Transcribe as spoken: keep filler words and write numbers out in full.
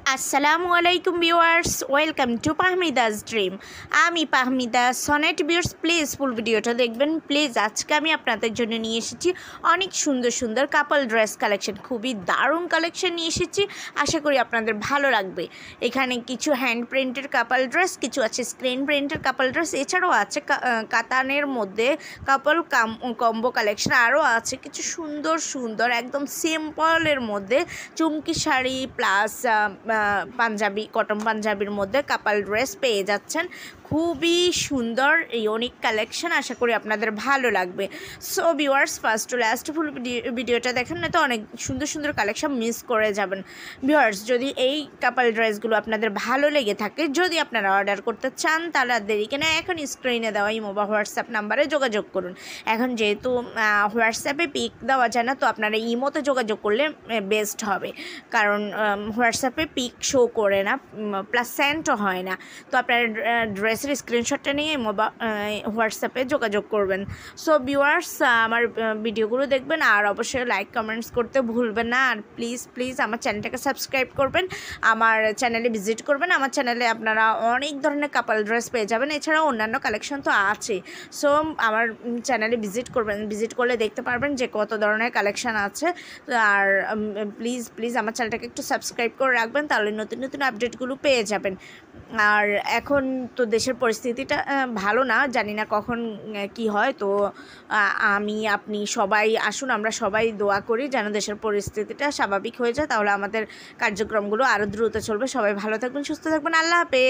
আসসালামু আলাইকুম viewers, welcome to Pahmidas dream. আমি Pahmida Sonet. Viewers, please full ভিডিওটা দেখবেন প্লিজ। আজকে আমি আপনাদের জন্য নিয়ে এসেছি অনেক সুন্দর সুন্দর কাপল ড্রেস কালেকশন, খুবই দারুণ কালেকশন নিয়ে এসেছি। আশা করি আপনাদের ভালো লাগবে। এখানে কিছু হ্যান্ড প্রিন্টের কাপল ড্রেস, কিছু আছে স্ক্রিন প্রিন্টের কাপল ড্রেস, এছাড়াও আছে কাতানের মধ্যে কাপল কম্বো কালেকশন, আরও আছে কিছু সুন্দর সুন্দর একদম সিম্পলের মধ্যে চুমকি শাড়ি প্লাস পাঞ্জাবি, কটন পাঞ্জাবির মধ্যে কাপাল ড্রেস পেয়ে যাচ্ছেন। খুবই সুন্দর ইউনিক কালেকশন, আশা করি আপনাদের ভালো লাগবে। So viewers, first to last full ভিডিওটা দেখেন, না তো অনেক সুন্দর সুন্দর কালেকশন মিস করে যাবেন। ভিউয়ার্স, যদি এই কাপাল ড্রেসগুলো আপনাদের ভালো লেগে থাকে, যদি আপনারা অর্ডার করতে চান, তাহলে আর দেরি কেন, এখন স্ক্রিনে দেওয়া ইমো বা হোয়াটসঅ্যাপ নাম্বারে যোগাযোগ করুন। এখন যেহেতু হোয়াটসঅ্যাপে পিক দেওয়া যায় না, তো আপনারা ইমোতে যোগাযোগ করলে বেস্ট হবে, কারণ হোয়াটসঅ্যাপে পিক শো করে না, প্লাস সেন্টও হয় না। তো আপনারা ড্রেসের স্ক্রিনশটটা নিয়ে মোবা হোয়াটসঅ্যাপে যোগাযোগ করবেন। সো ভিউয়ার্স, আমার ভিডিওগুলো দেখবেন আর অবশ্যই লাইক কমেন্টস করতে ভুলবেন না। আর প্লিজ প্লিজ আমার চ্যানেলটাকে সাবস্ক্রাইব করবেন, আমার চ্যানেলে ভিজিট করবেন। আমার চ্যানেলে আপনারা অনেক ধরনের কাপল ড্রেস পেয়ে যাবেন, এছাড়াও অন্যান্য কালেকশন তো আছে। সো আমার চ্যানেলে ভিজিট করবেন, ভিজিট করলে দেখতে পারবেন যে কত ধরনের কালেকশন আছে। আর প্লিজ প্লিজ আমার চ্যানেলটাকে একটু সাবস্ক্রাইব করে রাখবেন, তাহলে নতুন নতুন আপডেটগুলো পেয়ে যাবেন। আর এখন তো দেশের পরিস্থিতিটা ভালো না, জানি না কখন কি হয়। তো আমি আপনি সবাই আসুন, আমরা সবাই দোয়া করি যেন দেশের পরিস্থিতিটা স্বাভাবিক হয়ে যায়, তাহলে আমাদের কার্যক্রমগুলো আরও দ্রুত চলবে। সবাই ভালো থাকবেন, সুস্থ থাকবেন, আল্লাহ হাফেজ।